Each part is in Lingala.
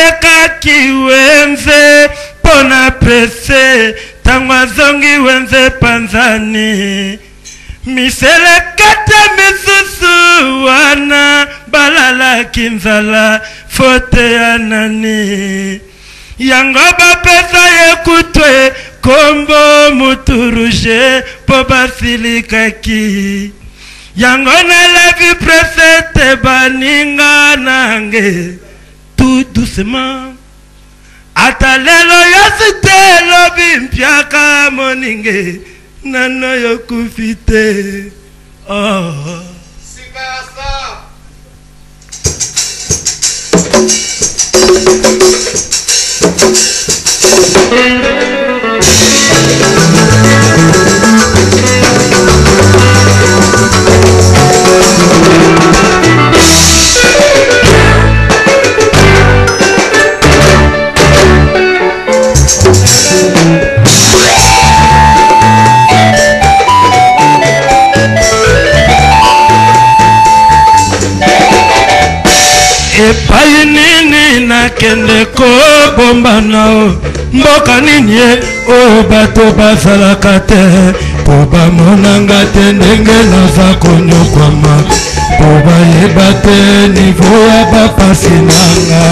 aleka kiwenze pona presse tangwa zongi wenze panzani misele kata misusu wana balala kinzala fote ya nani yango bapesa yekutwe kombo muturuje po basilikaki yango na levi presete baninga nange tout doucement ata lelo yosite lobi mpyaka moninge nano yokufite epai nini nakende kobomba nao mboka nini oyo bato bazalaka te po bamonanga te ndenge naza konyokwama po bayeba te nivo ya bapasi nanga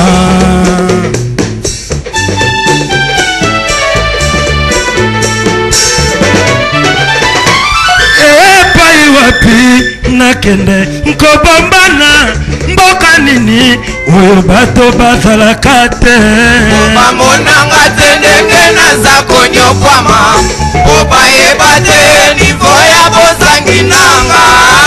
epai wapi nakende nkobombana mboka nini oyo bato bazalaka te bamonanga te ndenge naza konyokwama po bayeba te nivo ya bozangi nanga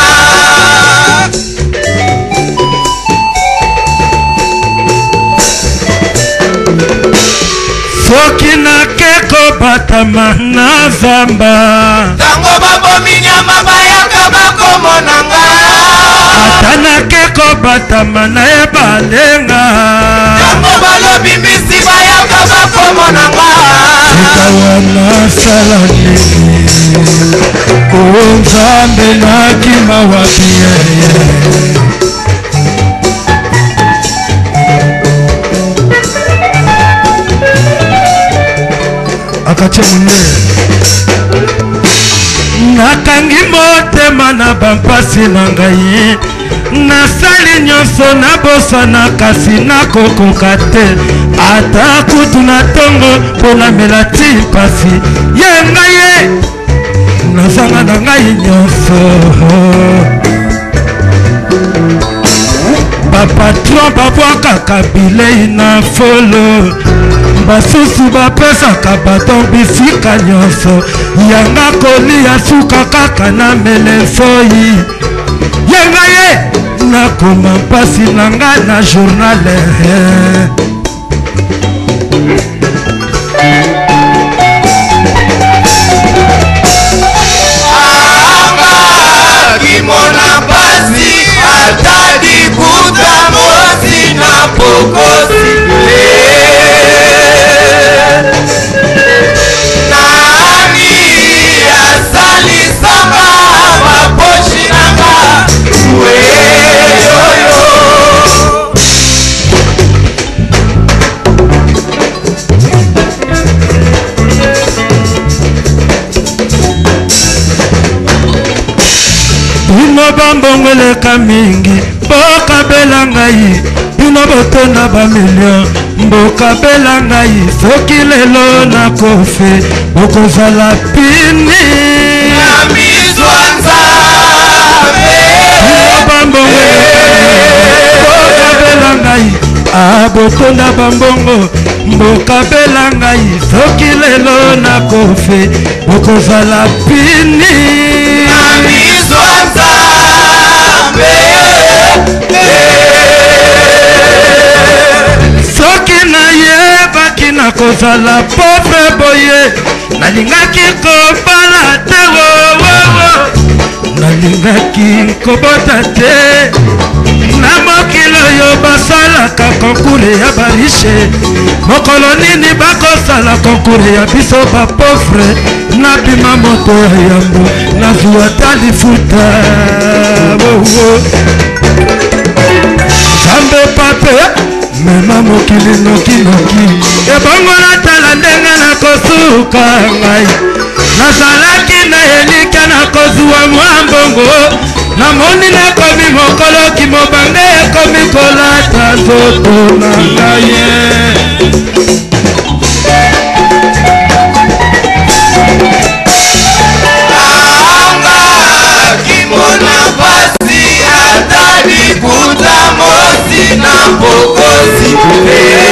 soki nake kobatama na zamba ntango babomi nyama bayaka bakomonanga ata nake kobatama na ebalenga ntango balobi mbisi bayaka bakomonanga sika wana sala nini o nzambe nakima wapi akache munde nakangi motema na bampasi na ngai nasali nyonso nabosana kasi nakokoka te ata kutu na tongo mpo namela ti mpasi ye ngai nazanga na ngai nyonso bapatron babwakaka bilei na folo basusu bapesaka bato bisika nyonso yanga kolia suka kaka na melefoi yenga ye nakoma mpasi na nga na journale anga kimona mpasi atadi kuta mosi na pokosi bino bambongoleka mingi bokabela ngai bino botonda bamilio mbokabela ngai soki lelo nakofe bokozala pini na mizwa nzambe bino bambongoleka bokabela ngai abotonda bambongo mbokabela ngai soki lelo nakofe bokozala pini na mizwa nzambe soki nayebaki nakozala pauvre boye nalingaki kobala te wowowo nalingaki kobota te na mokili oyo basalaka konkure ya barishe mokolo nini bakosala konkure ya biso bapauvre nabima moto ya yambo nazwa ta lifuta wowo zambe pape mema mokili nokinoki ebongo natala ndenge nakosuka ngai nazalaki na elika nakozwa mwa mbongo namoni nakomi mokolo kimobange ekomi kolata nzoto na ngai kimona pasi atali kuta mosi na pokosi